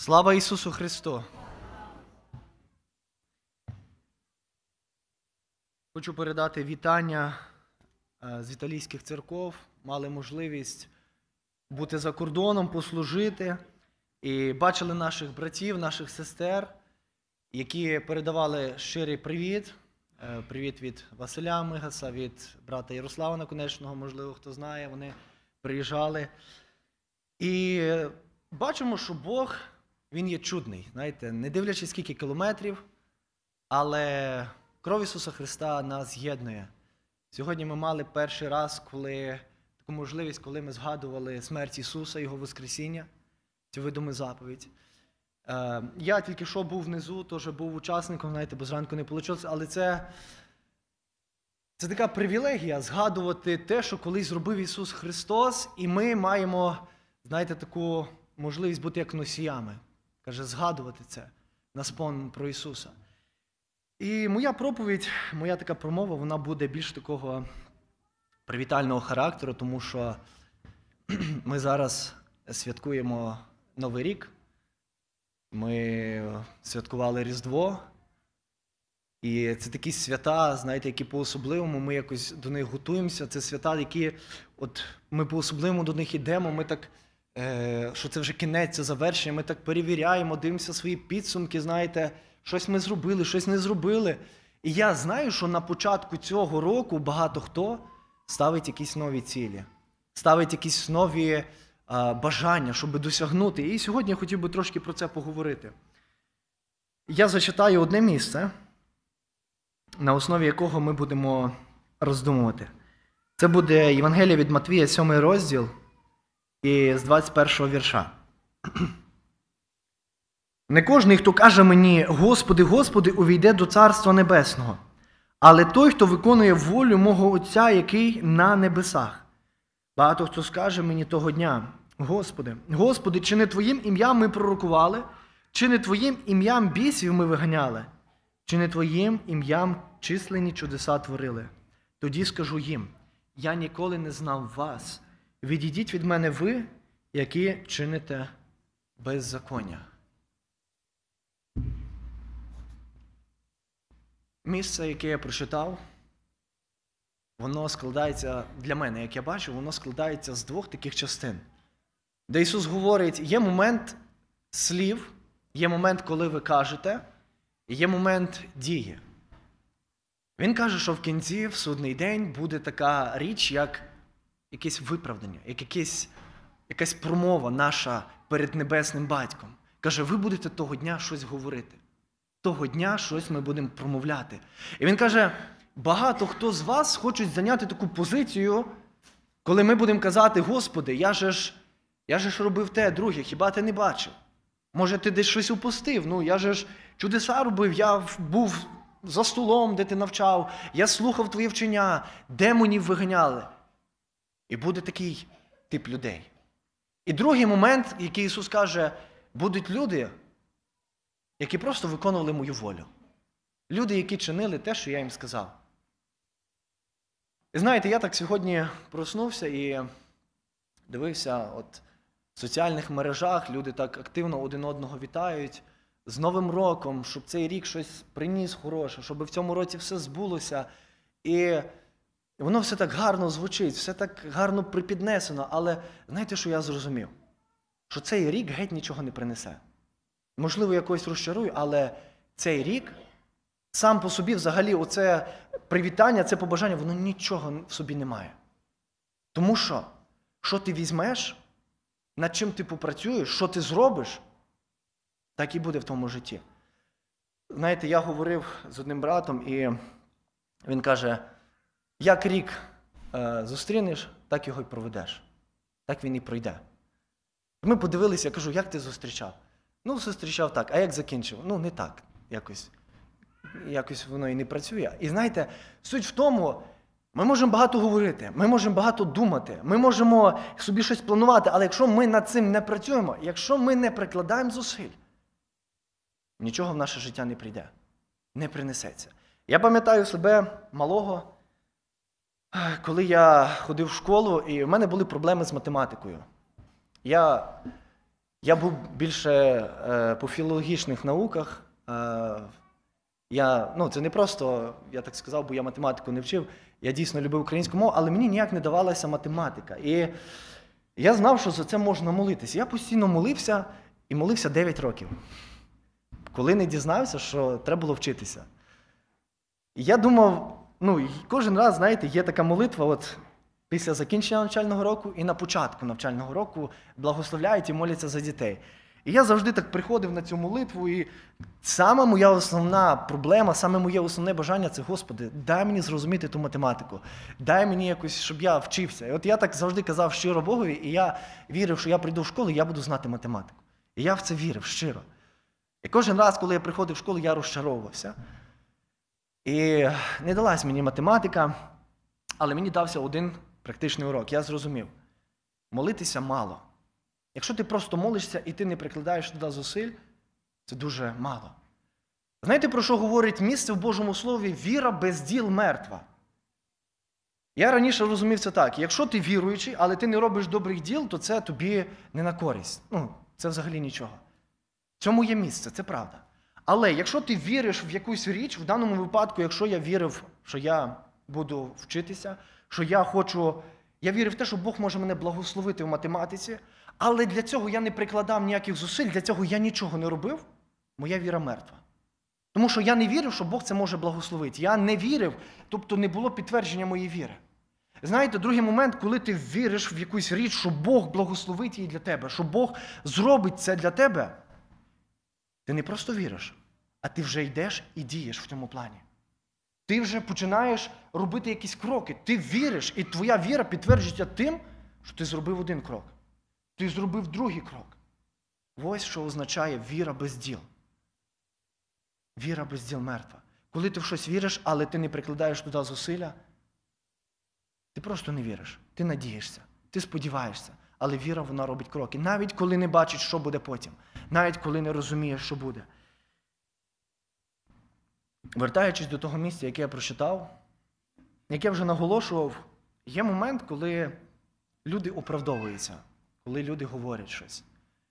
Слава Ісусу Христу! Хочу передати вітання з італійських церков. Мали можливість бути за кордоном, послужити. І бачили наших братів, наших сестер, які передавали щирий привіт. Привіт від Василя Мигаса, від брата Ярослава Наконечного, можливо, хто знає, вони приїжджали. І бачимо, що Бог, Він є чудний, знаєте, не дивлячись скільки кілометрів, але кров Ісуса Христа нас з'єднує. Сьогодні ми мали перший раз, таку можливість, коли ми згадували смерть Ісуса, Його Воскресіння, цю відому заповідь. Я тільки що був внизу, теж був учасником, знаєте, бо зранку не вийшло, але це така привілегія згадувати те, що колись зробив Ісус Христос, і ми маємо, знаєте, таку можливість бути як носіями. Каже, згадувати це на спомин про Ісуса. І моя проповідь, моя така промова, вона буде більш такого привітального характеру, тому що ми зараз святкуємо Новий рік, ми святкували Різдво, і це такі свята, знаєте, які по-особливому, ми якось до них готуємося, це свята, які ми по-особливому до них йдемо, ми так, що це вже кінець, це завершення, ми так перевіряємо, дивимося свої підсумки, знаєте, щось ми зробили, щось не зробили. І я знаю, що на початку цього року багато хто ставить якісь нові цілі, ставить якісь нові бажання, щоб досягнути. І сьогодні я хотів би трошки про це поговорити. Я зачитаю одне місце, на основі якого ми будемо роздумувати. Це буде Євангеліє від Матвія, 7 розділ, і з 21-го вірша. «Не кожний, хто каже мені, Господи, Господи, увійде до Царства Небесного, але той, хто виконує волю мого Отця, який на небесах. Багато хто скаже мені того дня, Господи, Господи, чи не Твоїм ім'ям ми пророкували, чи не Твоїм ім'ям бісів ми виганяли, чи не Твоїм ім'ям численні чудеса творили? Тоді скажу їм, я ніколи не знав вас, відійдіть від мене ви, які чините беззаконня». Місце, яке я прочитав, воно складається, для мене, як я бачу, воно складається з двох таких частин. Де Ісус говорить, є момент слів, є момент, коли ви кажете, і є момент дії. Він каже, що в кінці, в судний день, буде така річ, як якесь виправдання, як якась промова наша перед Небесним Батьком. Каже, ви будете того дня щось говорити. Того дня щось ми будемо промовляти. І він каже, багато хто з вас хочуть зайняти таку позицію, коли ми будемо казати, Господи, я же ж робив те, друге, хіба ти не бачив? Може, ти десь щось упустив? Я же ж чудеса робив, я був за столом, де ти навчав, я слухав твої вчення, демонів виганяли. І буде такий тип людей. І другий момент, який Ісус каже, будуть люди, які просто виконували мою волю. Люди, які чинили те, що я їм сказав. І знаєте, я так сьогодні проснувся і дивився, в соціальних мережах люди так активно один одного вітають з Новим роком, щоб цей рік щось приніс хороше, щоб в цьому році все збулося. І воно все так гарно звучить, все так гарно припіднесено, але знаєте, що я зрозумів? Що цей рік геть нічого не принесе. Можливо, я когось розчарую, але цей рік сам по собі взагалі оце привітання, це побажання, воно нічого в собі не має. Тому що ти візьмеш, над чим ти попрацюєш, що ти зробиш, так і буде в тому житті. Знаєте, я говорив з одним братом, і він каже, як рік зустрінеш, так його й проведеш. Так він і пройде. Ми подивилися, я кажу, як ти зустрічав? Зустрічав так, а як закінчив? Не так, якось воно і не працює. І знаєте, суть в тому, ми можемо багато говорити, ми можемо багато думати, ми можемо собі щось планувати, але якщо ми над цим не працюємо, якщо ми не прикладаємо зусиль, нічого в наше життя не прийде, не принесеться. Я пам'ятаю себе малого, коли я ходив в школу, і в мене були проблеми з математикою. Я Я був більше по філологічних науках. Це не просто, я так сказав, бо я математику не вчив. Я дійсно любив українську мову, але мені ніяк не давалася математика. І я знав, що за це можна молитися. Я постійно молився і молився 9 років. Коли не дізнався, що треба було вчитися. І я думав, кожен раз, знаєте, є така молитва, от після закінчення навчального року і на початку навчального року благословляють і моляться за дітей. І я завжди так приходив на цю молитву, і саме моя основна проблема, саме моє основне бажання – це, Господи, дай мені зрозуміти ту математику, дай мені якось, щоб я вчився. І от я так завжди казав щиро Богові, і я вірив, що я прийду в школу, і я буду знати математику. І я в це вірив щиро. І кожен раз, коли я приходив в школу, я розчаровувався. І не далась мені математика, але мені дався один практичний урок. Я зрозумів, молитися мало. Якщо ти просто молишся і ти не прикладаєш туди зусиль, це дуже мало. Знаєте, про що говорить місце в Божому Слові? Віра без діл мертва. Я раніше розумів це так. Якщо ти віруючий, але ти не робиш добрих діл, то це тобі не на користь. Це взагалі нічого. В цьому є місце, це правда. Але якщо ти віриш в якусь річ, в даному випадку, якщо я вірив, що я буду вчитися, що я вірив в те, що Бог може мене благословити в математиці, але для цього я не прикладав ніяких зусиль, для цього я нічого не робив, моя віра мертва. Тому що я не вірив, що Бог це може благословити. Я не вірив, тобто не було підтвердження моєї віри. Знаєте, другий момент, коли ти віриш в якусь річ, що Бог благословить її для тебе, що Бог зробить це для тебе, ти не просто віриш, а ти вже йдеш і дієш в цьому плані. Ти вже починаєш робити якісь кроки. Ти віриш, і твоя віра підтверджується тим, що ти зробив один крок. Ти зробив другий крок. Ось що означає віра без діл. Віра без діл мертва. Коли ти в щось віриш, але ти не прикладаєш туди зусилля, ти просто не віриш. Ти надієшся, ти сподіваєшся. Але віра, вона робить кроки. Навіть коли не бачиш, що буде потім. Навіть коли не розумієш, що буде. Вертаючись до того місця, яке я прочитав, яке я вже наголошував, є момент, коли люди оправдовуються, коли люди говорять щось.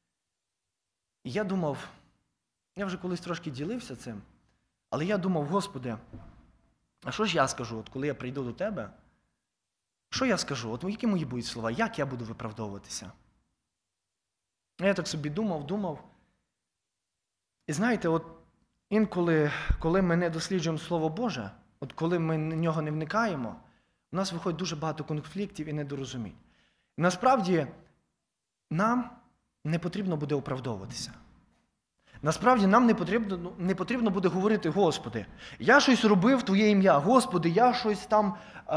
І я думав, я вже колись трошки ділився цим, але я думав, Господи, а що ж я скажу, от коли я прийду до Тебе? Що я скажу? От які мої будуть слова? Як я буду виправдовуватися? Я так собі думав. І знаєте, от інколи, коли ми не досліджуємо Слово Боже, от коли ми на нього не вникаємо, у нас виходить дуже багато конфліктів і недорозумінь. І насправді, нам не потрібно буде оправдовуватися. Насправді, нам не потрібно буде говорити, Господи, я щось робив в Твоє ім'я, Господи, я щось там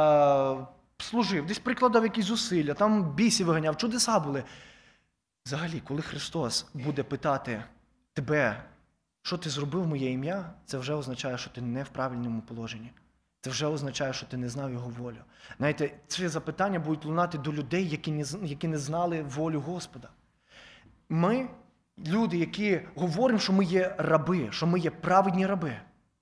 служив, десь прикладав якісь зусилля, там бісів виганяв, чудеса були. Взагалі, коли Христос буде питати тебе, що ти зробив в моє ім'я, це вже означає, що ти не в правильному положенні. Це вже означає, що ти не знав Його волю. Знаєте, ці запитання будуть лунати до людей, які не знали волю Господа. Ми, люди, які говоримо, що ми є раби, що ми є праведні раби.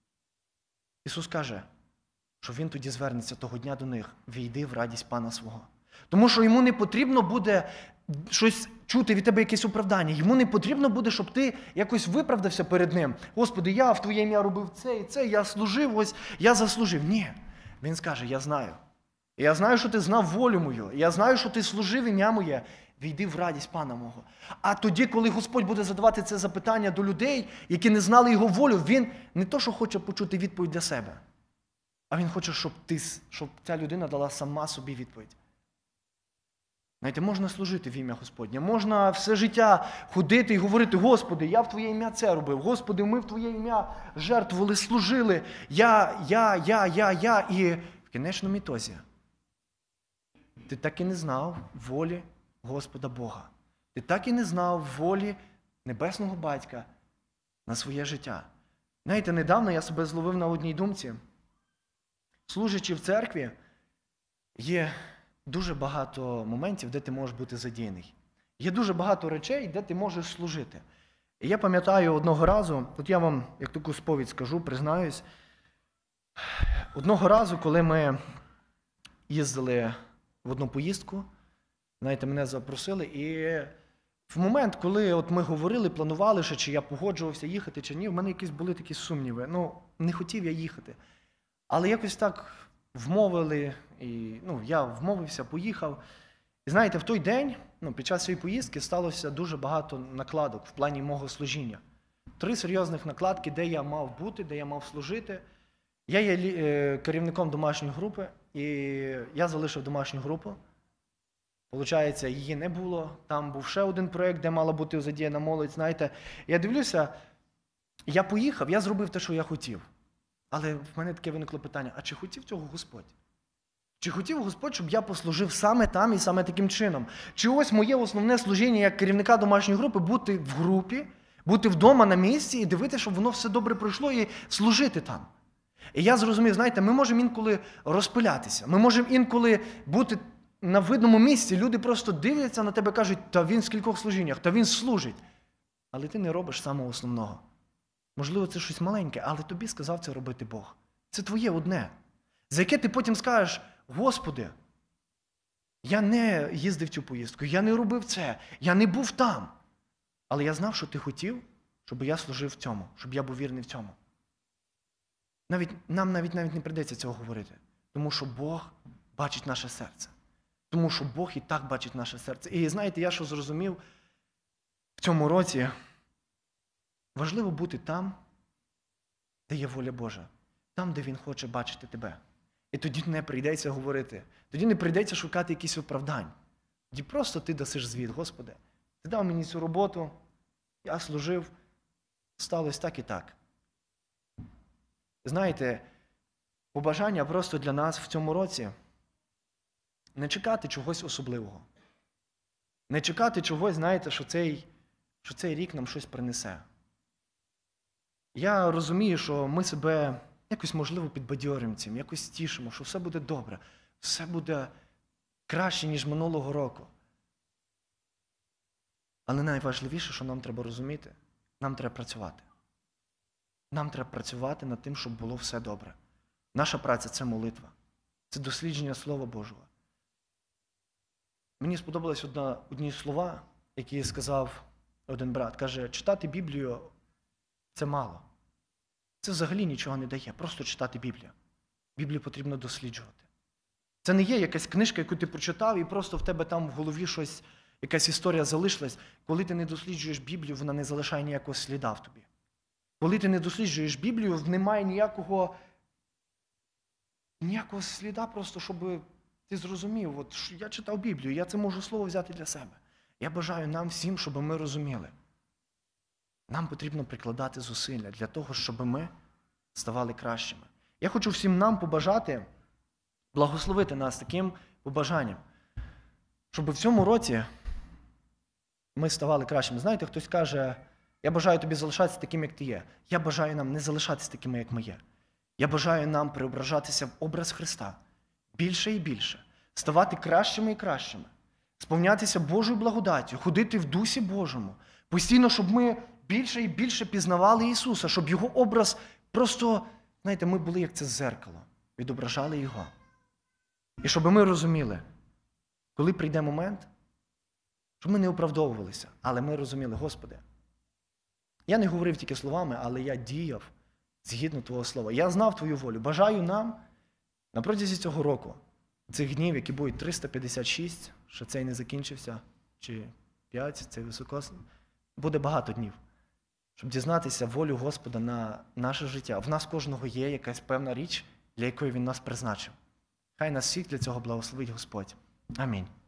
Ісус каже, що Він тоді звернеться того дня до них, війди в радість Пана свого. Тому що Йому не потрібно буде щось чути від тебе, якесь оправдання. Йому не потрібно буде, щоб ти якось виправдався перед Ним. Господи, я в Твоє ім'я робив це і це, я служив, ось, я заслужив. Ні. Він скаже, я знаю. Я знаю, що ти знав волю мою. Я знаю, що ти служив ім'я моє. Війди в радість Пана мого. А тоді, коли Господь буде задавати це запитання до людей, які не знали Його волю, Він не то, що хоче почути відповідь для себе, а Він хоче, щоб ця людина дала сама собі відповідь. Знаєте, можна служити в ім'я Господнє, можна все життя ходити і говорити, Господи, я в Твоє ім'я це робив, Господи, ми в Твоє ім'я жертвували, служили, я, і в кінечному ітозі ти так і не знав волі Господа Бога. Ти так і не знав волі Небесного Батька на своє життя. Знаєте, недавно я себе зловив на одній думці. Служачи в церкві, є дуже багато моментів, де ти можеш бути задіяний. Є дуже багато речей, де ти можеш служити. І я пам'ятаю одного разу, от я вам, як таку сповідь скажу, признаюсь, одного разу, коли ми їздили в одну поїздку, знаєте, мене запросили, і в момент, коли от ми говорили, планували, що чи я погоджувався їхати, чи ні, в мене якісь були такі сумніви. Не хотів я їхати. Але якось так вмовили, і я вмовився, поїхав. І знаєте, в той день, під час цієї поїздки, сталося дуже багато накладок в плані мого служіння. 3 серйозних накладки, де я мав бути, де я мав служити. Я є керівником домашньої групи, і я залишив домашню групу. Получається, її не було. Там був ще один проєкт, де мала бути задіяна молодь. Знаєте, я дивлюся, я поїхав, я зробив те, що я хотів. Але в мене таке виникло питання, а чи хотів цього Господь? Чи хотів Господь, щоб я послужив саме там і саме таким чином? Чи ось моє основне служіння як керівника домашньої групи бути в групі, бути вдома на місці і дивитися, щоб воно все добре пройшло і служити там? І я зрозумів, знаєте, ми можемо інколи розпилятися, ми можемо інколи бути на видному місці, люди просто дивляться на тебе і кажуть, та він в скількох служіннях, та він служить. Але ти не робиш самого основного. Можливо, це щось маленьке, але тобі сказав це робити Бог. Це твоє одне, за яке ти потім скажеш, Господи, я не їздив в цю поїздку, я не робив це, я не був там. Але я знав, що ти хотів, щоб я служив в цьому, щоб я був вірний в цьому. Нам навіть не прийдеться цього говорити, тому що Бог бачить наше серце. Тому що Бог і так бачить наше серце. І знаєте, я що зрозумів в цьому році, важливо бути там, де є воля Божа, там, де Він хоче бачити тебе. І тоді не прийдеться говорити, тоді не прийдеться шукати якісь оправдань. Тоді просто ти дасиш звіт, Господи, ти дав мені цю роботу, я служив, сталося так і так. Знаєте, побажання просто для нас в цьому році не чекати чогось особливого. Не чекати чогось, знаєте, що цей рік нам щось принесе. Я розумію, що ми себе якось, можливо, підбадьорюємо цим, якось тішимо, що все буде добре, все буде краще, ніж минулого року. Але найважливіше, що нам треба розуміти, нам треба працювати. Нам треба працювати над тим, щоб було все добре. Наша праця – це молитва, це дослідження Слова Божого. Мені сподобались одні слова, які сказав один брат. Каже, читати Біблію – це мало. Це взагалі нічого не дає, просто читати Біблію. Біблію потрібно досліджувати. Це не є якась книжка, яку ти прочитав, і просто в тебе там в голові щось, якась історія залишилась. Коли ти не досліджуєш Біблію, вона не залишає ніякого сліда в тобі. Коли ти не досліджуєш Біблію, немає ніякого сліда просто, щоб ти зрозумів, от я читав Біблію, я це можу слово взяти для себе. Я бажаю нам всім, щоб ми розуміли. Нам потрібно прикладати зусилля для того, щоб ми ставали кращими. Я хочу всім нам побажати, благословити нас таким побажанням, щоб в цьому році ми ставали кращими. Знаєте, хтось каже, я бажаю тобі залишатися таким, як ти є. Я бажаю нам не залишатися такими, як ми є. Я бажаю нам преображатися в образ Христа більше і більше, ставати кращими і кращими, сповнятися Божою благодаттю, ходити в Дусі Божому, постійно, щоб ми більше і більше пізнавали Ісуса, щоб Його образ просто, знаєте, ми були як це зеркало, відображали Його. І щоб ми розуміли, коли прийде момент, щоб ми не оправдовувалися, але ми розуміли, Господи, я не говорив тільки словами, але я діяв згідно Твого Слова. Я знав Твою волю. Бажаю нам на протязі цього року, цих днів, які будуть 356, що цей не закінчився, чи 5, цей високосний, буде багато днів, щоб дізнатися волю Господа на наше життя. В нас кожного є якась певна річ, для якої Він нас призначив. Хай нас всіх для цього благословить Господь. Амінь.